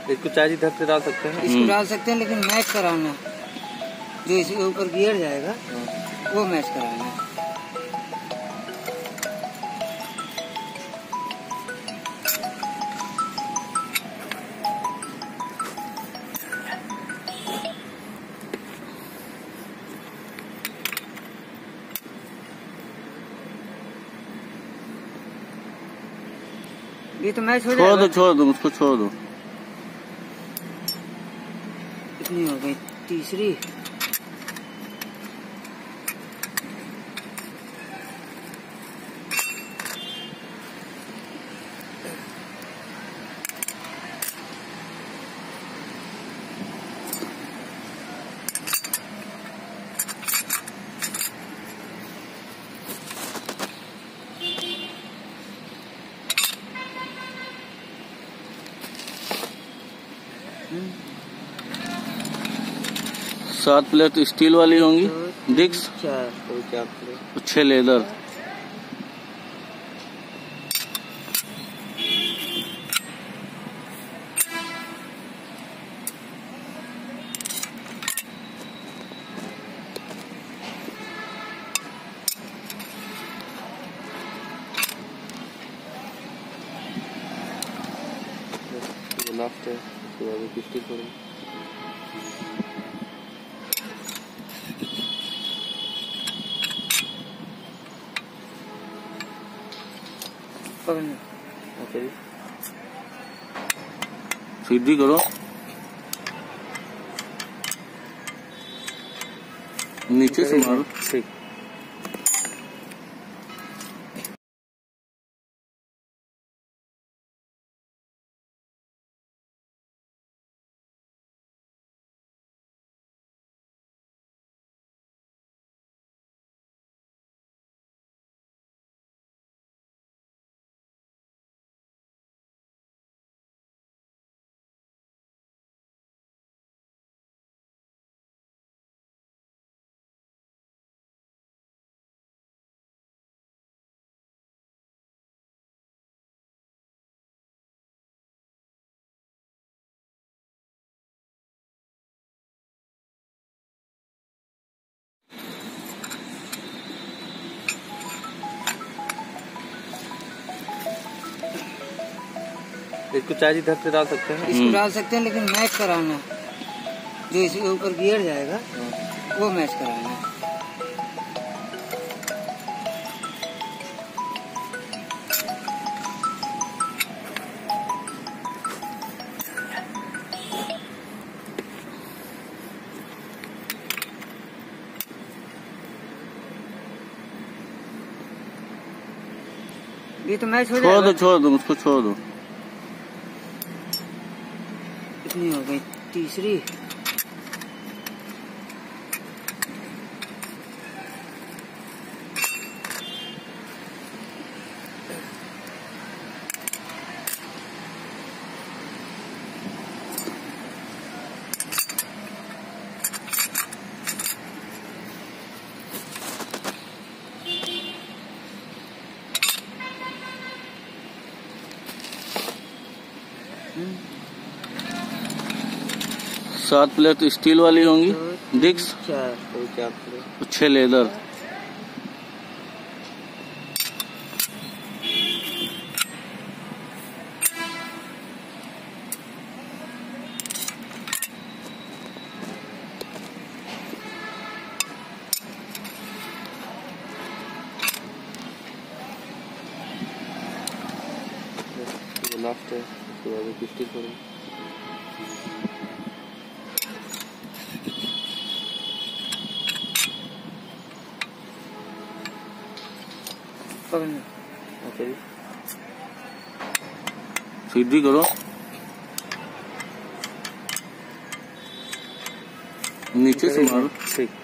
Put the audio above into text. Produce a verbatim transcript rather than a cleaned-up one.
इसको चार्ज इधर से डाल सकते हैं, इसको डाल सकते हैं, लेकिन मैच कराना जो इसके ऊपर गियर जाएगा वो मैच कराना है। ये तो मैच हो जाएगा। छोड़ दो छोड़ दो उसको छोड़ दो। कितनी हो गई? तीसरी। सात प्लेट स्टील वाली होंगी, डिक्स चार छह लेदर। लास्ट है, उसके बाद एक स्टिक करूँ। सीधी करो, नीचे से मारो। ठीक। इसको चार्ज इधर से डाल सकते हैं, इसको डाल सकते हैं, लेकिन मैच कराना जो इसके ऊपर गियर जाएगा वो मैच कराना है। ये तो मैच हो जाएगा। छोड़ दो छोड़ दो उसको छोड़ दो। कितनी हो गई? तीसरी। सात प्लेट स्टील वाली होंगी, डिक्स चार छह लेदर। लास्ट है, उसके बाद एक स्टिक करूँ। सीधी करो, नीचे से मारो। ठीक।